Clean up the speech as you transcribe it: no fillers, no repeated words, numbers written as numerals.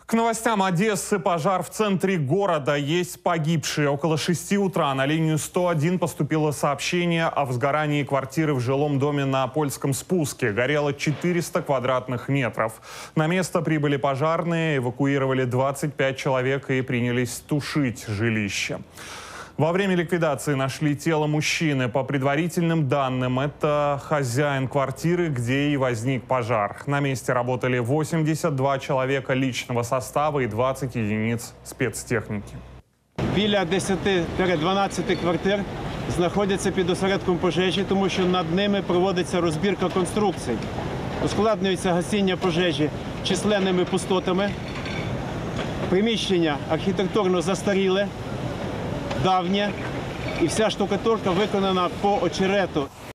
К новостям Одессы. Пожар в центре города. Есть погибшие. Около 6 утра на линию 101 поступило сообщение о возгорании квартиры в жилом доме на Польском спуске. Горело 400 квадратных метров. На место прибыли пожарные, эвакуировали 25 человек и принялись тушить жилище. Во время ликвидации нашли тело мужчины. По предварительным данным, это хозяин квартиры, где и возник пожар. На месте работали 82 человека личного состава и 20 единиц спецтехніки. Біля 10-12 квартир знаходяться під осередком пожежі, тому що над ними проводиться розбірка конструкцій. Ускладнюється гасіння пожежі численними пустотами. Приміщення архітектурно застаріле, давнє, і вся штукатурка виконана по очерету.